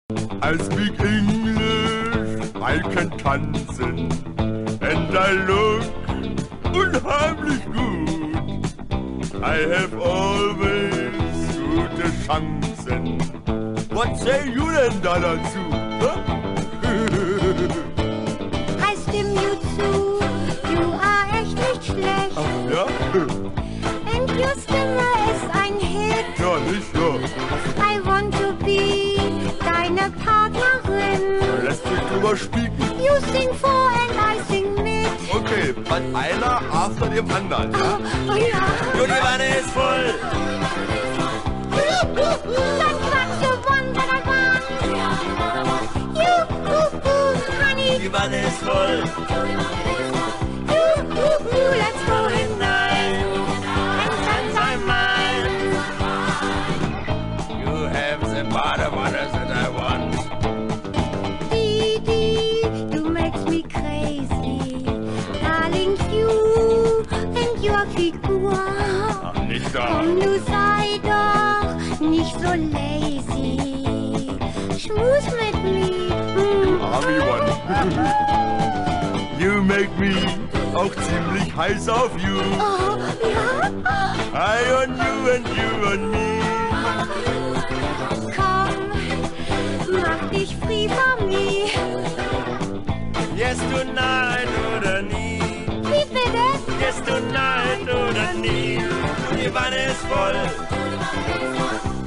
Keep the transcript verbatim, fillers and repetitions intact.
I speak English, I can tanzen, and I look unheimlich gut. I have always gute Chancen. Was say you denn da dazu? I stimme you zu, du are echt nicht schlecht. Ach ja? And your Stimme ist ein Hit. Ja, nicht so. I want to be deine Partnerin. Lässt sich drüber spieken. You sing vor and I sing mit. Okay, dann einer after dem anderen. Ja? Oh, oh ja. Du, die Wanne ist voll. Dann quatsche one that I want. You, ooh, ooh, honey. Die Wanne ist voll. You, ooh, ooh, let's go Hinein. and touch my mind. You have the Badewanne that I want. Dee, dee, you makes me crazy. Darling, you and your Figur. Ach, nicht da. Komm, du sei doch nicht so lazy. Schmus mit mir. Mm. Army One. You make me auch ziemlich heiß auf you. Oh, ja? I on you and you on me. Komm, mach dich free von mir. Yes, tonight oder nie. Wie bitte? Yes, tonight oder nie. Die Wanne ist voll.